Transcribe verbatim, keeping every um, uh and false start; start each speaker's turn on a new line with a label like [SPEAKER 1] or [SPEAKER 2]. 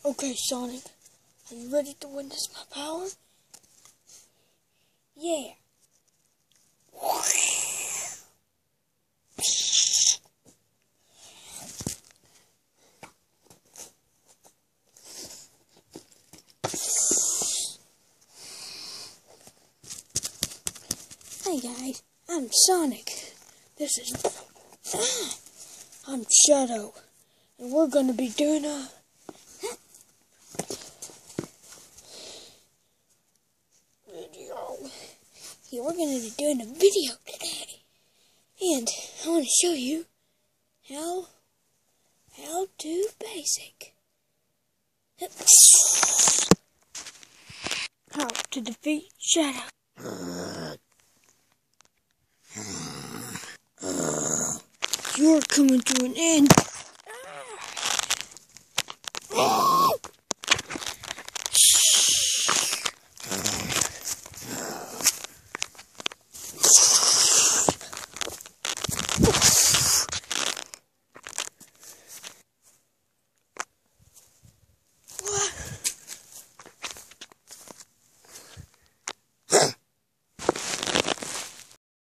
[SPEAKER 1] Okay, Sonic, are you ready to witness my power? Yeah. Hey guys, I'm Sonic. This is... I'm Shadow. And we're gonna be doing a... video. Yeah, we're gonna be doing a video today. And I want to show you how... how to basic. How to defeat Shadow. You're coming to an end.